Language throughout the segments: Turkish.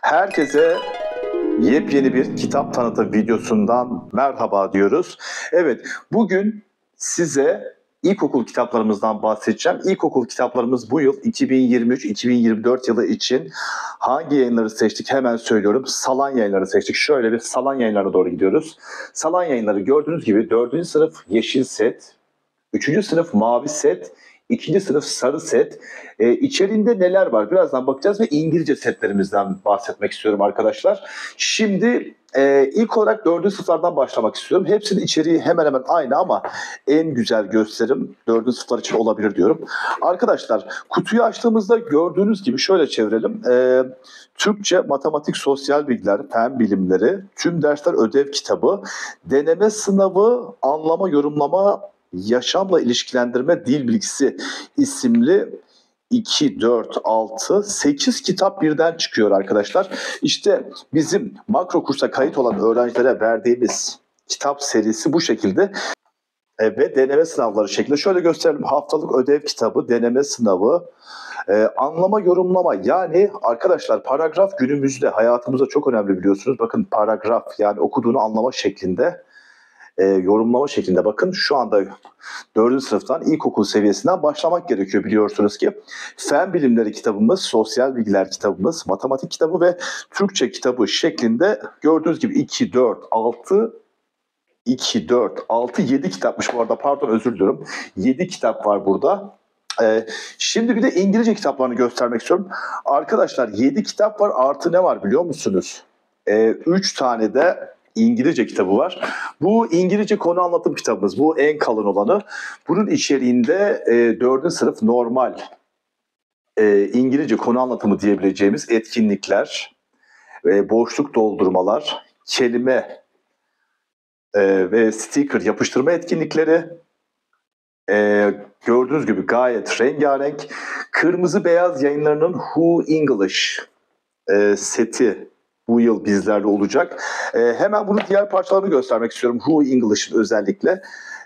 Herkese yepyeni bir kitap tanıtım videosundan merhaba diyoruz. Evet, bugün size ilkokul kitaplarımızdan bahsedeceğim. İlkokul kitaplarımız bu yıl 2023-2024 yılı için hangi yayınları seçtik hemen söylüyorum. Salan Yayınları seçtik. Şöyle bir Salan Yayınlarına doğru gidiyoruz. Salan Yayınları gördüğünüz gibi 4. sınıf yeşil set, 3. sınıf mavi set, 2. sınıf sarı set. İçeriğinde neler var? Birazdan bakacağız ve İngilizce setlerimizden bahsetmek istiyorum arkadaşlar. Şimdi ilk olarak 4. sınıflardan başlamak istiyorum. Hepsinin içeriği hemen hemen aynı ama en güzel gösterim 4. sınıflar için olabilir diyorum. Arkadaşlar kutuyu açtığımızda gördüğünüz gibi şöyle çevirelim. Türkçe, matematik, sosyal bilgiler, fen bilimleri, tüm dersler ödev kitabı, deneme sınavı, anlama, yorumlama, yaşamla ilişkilendirme, dil bilgisi isimli 2, 4, 6, 8 kitap birden çıkıyor arkadaşlar. İşte bizim makro kursa kayıt olan öğrencilere verdiğimiz kitap serisi bu şekilde. Ve deneme sınavları şeklinde. Şöyle gösterelim. Haftalık ödev kitabı, deneme sınavı, anlama, yorumlama. Yani arkadaşlar paragraf günümüzde hayatımızda çok önemli biliyorsunuz. Bakın paragraf yani okuduğunu anlama şeklinde. Yorumlama şeklinde bakın şu anda 4. sınıftan ilkokul seviyesinden başlamak gerekiyor biliyorsunuz ki. Fen bilimleri kitabımız, sosyal bilgiler kitabımız, matematik kitabı ve Türkçe kitabı şeklinde gördüğünüz gibi 2, 4, 6, 2, 4, 6, 7 kitapmış bu arada pardon özür diliyorum. 7 kitap var burada. Şimdi bir de İngilizce kitaplarını göstermek istiyorum. Arkadaşlar 7 kitap var artı ne var biliyor musunuz? 3 tane de İngilizce kitabı var. Bu İngilizce konu anlatım kitabımız. Bu en kalın olanı. Bunun içeriğinde 4. sınıf normal İngilizce konu anlatımı diyebileceğimiz etkinlikler, boşluk doldurmalar, kelime ve sticker yapıştırma etkinlikleri, gördüğünüz gibi gayet rengarenk. Kırmızı Beyaz Yayınları'nın Who English seti bu yıl bizlerle olacak. Hemen bunun diğer parçalarını göstermek istiyorum. Who English'in özellikle.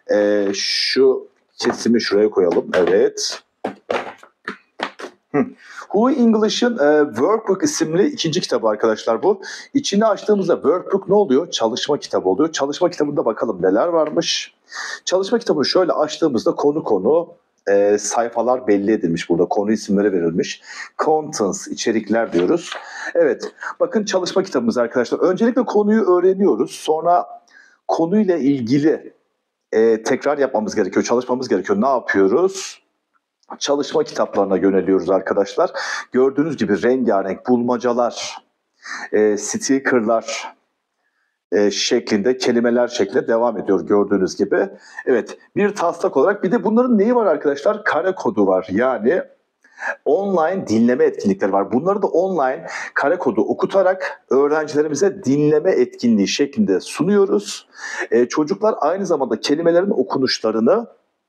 Şu kesimi şuraya koyalım. Evet. Who English'in Workbook isimli ikinci kitabı arkadaşlar bu. İçini açtığımızda Workbook ne oluyor? Çalışma kitabı oluyor. Çalışma kitabında bakalım neler varmış. Çalışma kitabını şöyle açtığımızda konu sayfalar belli edilmiş burada. Konu isimleri verilmiş. Contents, içerikler diyoruz. Evet, bakın çalışma kitabımız arkadaşlar. Öncelikle konuyu öğreniyoruz. Sonra konuyla ilgili tekrar yapmamız gerekiyor, çalışmamız gerekiyor. Ne yapıyoruz? Çalışma kitaplarına yöneliyoruz arkadaşlar. Gördüğünüz gibi rengarenk bulmacalar, stickerlar şeklinde, kelimeler şeklinde devam ediyor gördüğünüz gibi. Evet, bir taslak olarak bir de bunların neyi var arkadaşlar? Kare kodu var. Yani online dinleme etkinlikleri var. Bunları da online kare kodu okutarak öğrencilerimize dinleme etkinliği şeklinde sunuyoruz. Çocuklar aynı zamanda kelimelerin okunuşlarını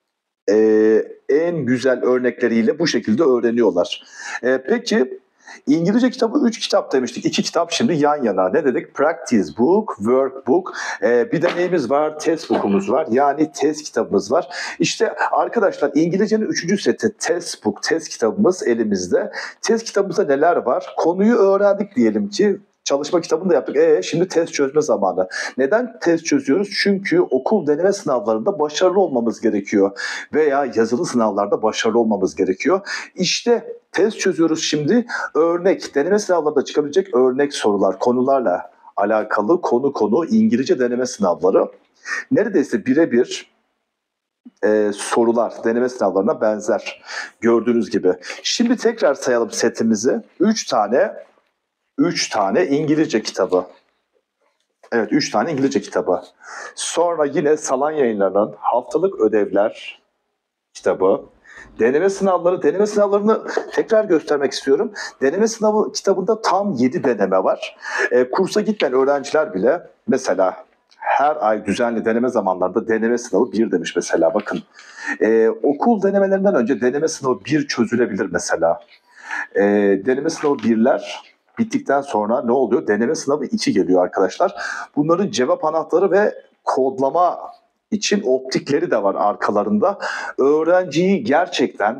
en güzel örnekleriyle bu şekilde öğreniyorlar. Peki İngilizce kitabı 3 kitap demiştik. 2 kitap şimdi yan yana. Ne dedik? Practice book, workbook. Bir de neyimiz var? Test book'umuz var. Yani test kitabımız var. İşte arkadaşlar İngilizcenin 3. seti test book, test kitabımız elimizde. Test kitabımızda neler var? Konuyu öğrendik diyelim ki. Çalışma kitabını da yaptık. Şimdi test çözme zamanı. Neden test çözüyoruz? Çünkü okul deneme sınavlarında başarılı olmamız gerekiyor. Veya yazılı sınavlarda başarılı olmamız gerekiyor. İşte test çözüyoruz şimdi. Örnek, deneme sınavlarında çıkabilecek örnek sorular, konularla alakalı konu İngilizce deneme sınavları. Neredeyse birebir sorular deneme sınavlarına benzer gördüğünüz gibi. Şimdi tekrar sayalım setimizi. 3 tane İngilizce kitabı. Evet 3 tane İngilizce kitabı. Sonra yine Salan Yayınları'nın haftalık ödevler kitabı. Deneme sınavlarını tekrar göstermek istiyorum. Deneme sınavı kitabında tam 7 deneme var. Kursa gitmeyen öğrenciler bile mesela her ay düzenli deneme zamanlarında deneme sınavı 1 demiş mesela bakın. Okul denemelerinden önce deneme sınavı 1 çözülebilir mesela. Deneme sınavı 1'ler bittikten sonra ne oluyor? Deneme sınavı 2 geliyor arkadaşlar. Bunların cevap anahtarı ve kodlama için optikleri de var arkalarında. Öğrenciyi gerçekten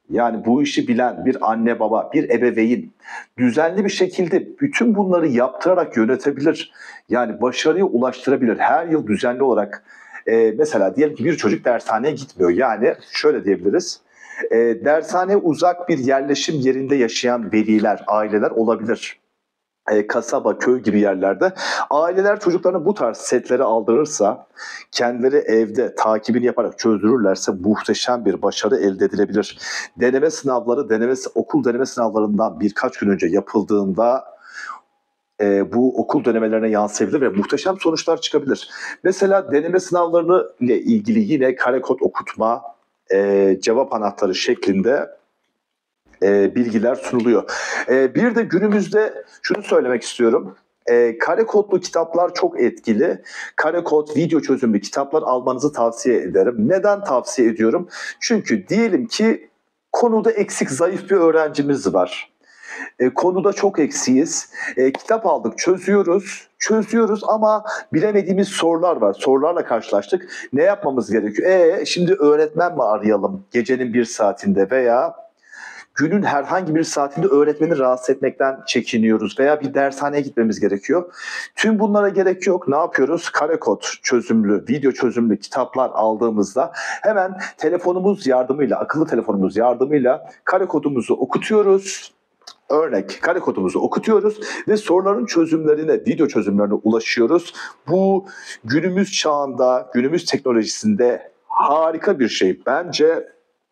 yani bu işi bilen bir anne baba, bir ebeveyn düzenli bir şekilde bütün bunları yaptırarak yönetebilir. Yani başarıya ulaştırabilir. Her yıl düzenli olarak mesela diyelim ki bir çocuk dershaneye gitmiyor. Yani şöyle diyebiliriz. Dershaneye uzak bir yerleşim yerinde yaşayan veliler, aileler olabilir. Kasaba, köy gibi yerlerde aileler çocuklarına bu tarz setleri aldırırsa, kendileri evde takibini yaparak çözdürürlerse muhteşem bir başarı elde edilebilir. Deneme sınavları, okul deneme sınavlarından birkaç gün önce yapıldığında bu okul denemelerine yansıyabilir ve muhteşem sonuçlar çıkabilir. Mesela deneme sınavlarını ile ilgili yine kare kod okutma, cevap anahtarı şeklinde bilgiler sunuluyor. Bir de günümüzde şunu söylemek istiyorum. Kare kodlu kitaplar çok etkili. Kare kod, video çözümlü kitaplar almanızı tavsiye ederim. Neden tavsiye ediyorum? Çünkü diyelim ki konuda eksik, zayıf bir öğrencimiz var. Konuda çok eksiyiz. Kitap aldık, çözüyoruz ama bilemediğimiz sorular var. Sorularla karşılaştık. Ne yapmamız gerekiyor? Şimdi öğretmen mi arayalım gecenin bir saatinde veya günün herhangi bir saatinde öğretmeni rahatsız etmekten çekiniyoruz veya bir dershaneye gitmemiz gerekiyor. Tüm bunlara gerek yok. Ne yapıyoruz? Kare kod çözümlü, video çözümlü kitaplar aldığımızda hemen telefonumuz yardımıyla, akıllı telefonumuz yardımıyla kare kodumuzu okutuyoruz. Örnek kare kodumuzu okutuyoruz ve soruların çözümlerine, video çözümlerine ulaşıyoruz. Bu günümüz çağında, günümüz teknolojisinde harika bir şey. Bence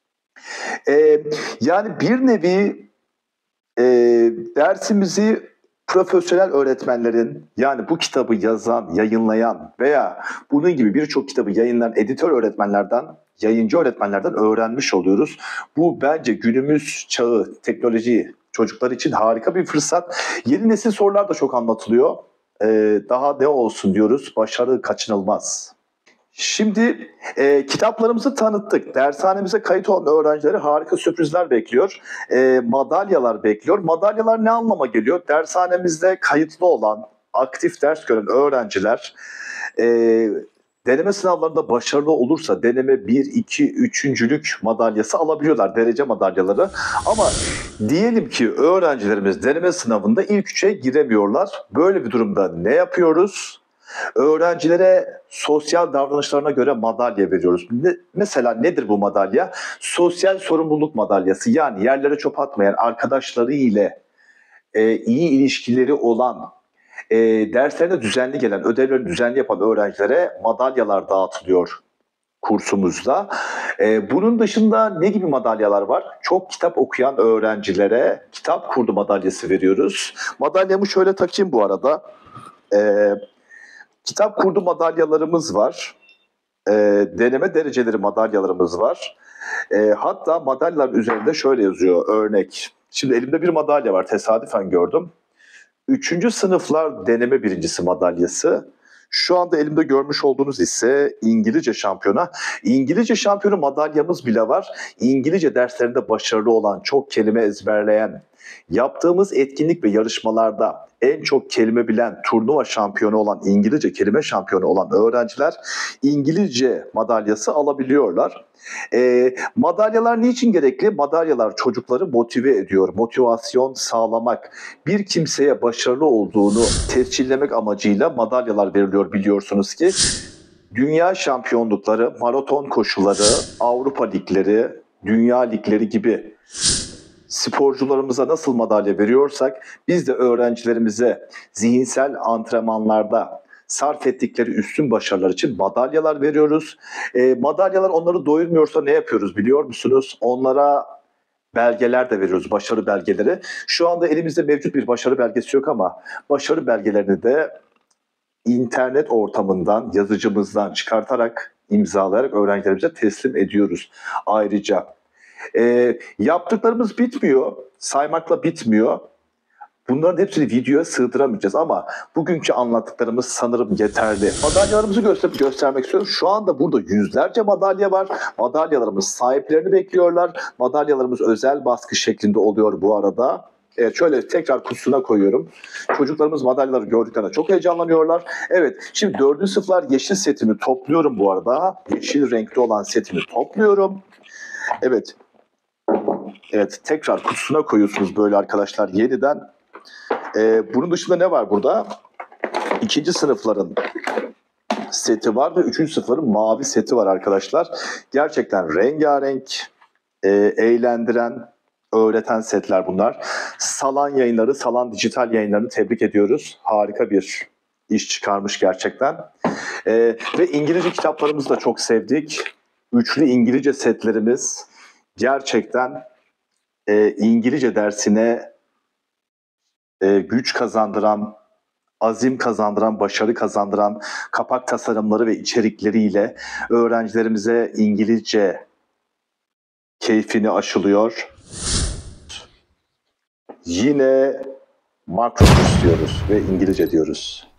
yani bir nevi dersimizi profesyonel öğretmenlerin, yani bu kitabı yazan, yayınlayan veya bunun gibi birçok kitabı yayınlayan editör öğretmenlerden, yayıncı öğretmenlerden öğrenmiş oluyoruz. Bu bence günümüz çağı, teknolojiyi çocuklar için harika bir fırsat. Yeni nesil sorular da çok anlatılıyor. Daha ne olsun diyoruz, başarı kaçınılmaz. Şimdi kitaplarımızı tanıttık. Dershanemize kayıt olan öğrencileri harika sürprizler bekliyor. Madalyalar bekliyor. Madalyalar ne anlama geliyor? Dershanemizde kayıtlı olan, aktif ders gören öğrenciler e, deneme sınavlarında başarılı olursa deneme 1, 2, 3'üncülük madalyası alabiliyorlar. Derece madalyaları. Ama diyelim ki öğrencilerimiz deneme sınavında ilk 3'e giremiyorlar. Böyle bir durumda ne yapıyoruz? Öğrencilere sosyal davranışlarına göre madalya veriyoruz. Mesela nedir bu madalya? Sosyal sorumluluk madalyası. Yani yerlere çöp atmayan, arkadaşları ile iyi ilişkileri olan, derslerine düzenli gelen, ödevlerini düzenli yapan öğrencilere madalyalar dağıtılıyor kursumuzda. Bunun dışında ne gibi madalyalar var? Çok kitap okuyan öğrencilere kitap kurdu madalyası veriyoruz. Madalyamı şöyle takayım bu arada. Kitap kurdu madalyalarımız var. Deneme dereceleri madalyalarımız var. Hatta madalyaların üzerinde şöyle yazıyor örnek. Şimdi elimde bir madalya var, tesadüfen gördüm. 3. sınıflar deneme birincisi madalyası. Şu anda elimde görmüş olduğunuz ise İngilizce şampiyona. İngilizce şampiyonu madalyamız bile var. İngilizce derslerinde başarılı olan, çok kelime ezberleyen, yaptığımız etkinlik ve yarışmalarda en çok kelime bilen, turnuva şampiyonu olan, İngilizce kelime şampiyonu olan öğrenciler İngilizce madalyası alabiliyorlar. Madalyalar niçin gerekli? Madalyalar çocukları motive ediyor. Motivasyon sağlamak, bir kimseye başarılı olduğunu tescillemek amacıyla madalyalar veriliyor, biliyorsunuz ki. Dünya şampiyonlukları, maraton koşuları, Avrupa ligleri, dünya ligleri gibi sporcularımıza nasıl madalya veriyorsak biz de öğrencilerimize zihinsel antrenmanlarda sarf ettikleri üstün başarılar için madalyalar veriyoruz. Madalyalar onları doyurmuyorsa ne yapıyoruz biliyor musunuz? Onlara belgeler de veriyoruz, başarı belgeleri. Şu anda elimizde mevcut bir başarı belgesi yok ama başarı belgelerini de internet ortamından, yazıcımızdan çıkartarak, imzalayarak öğrencilerimize teslim ediyoruz. Ayrıca yaptıklarımız bitmiyor, saymakla bitmiyor. Bunların hepsini videoya sığdıramayacağız ama bugünkü anlattıklarımız sanırım yeterli. Madalyalarımızı göstermek istiyorum. Şu anda burada yüzlerce madalya var. Madalyalarımız sahiplerini bekliyorlar. Madalyalarımız özel baskı şeklinde oluyor bu arada. Evet, şöyle tekrar kutusuna koyuyorum. Çocuklarımız madalyaları gördüklerinde çok heyecanlanıyorlar. Evet, şimdi 4. sınıflar yeşil setimi topluyorum bu arada. Yeşil renkli olan setimi topluyorum. Evet. Evet, tekrar kutusuna koyuyorsunuz böyle arkadaşlar yeniden. Bunun dışında ne var burada? İkinci sınıfların seti var ve üçüncü sınıfların mavi seti var arkadaşlar. Gerçekten rengarenk, eğlendiren, öğreten setler bunlar. Salan Yayınları, Salan Dijital Yayınlarını tebrik ediyoruz. Harika bir iş çıkarmış gerçekten. Ve İngilizce kitaplarımızı da çok sevdik. Üçlü İngilizce setlerimiz gerçekten İngilizce dersine güç kazandıran, azim kazandıran, başarı kazandıran kapak tasarımları ve içerikleriyle öğrencilerimize İngilizce keyfini aşılıyor. Yine makro diyoruz ve İngilizce diyoruz.